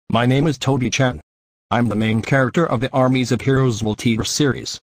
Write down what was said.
My name is Toby Chan. I'm the main character of the Armies of Heroes multiverse series.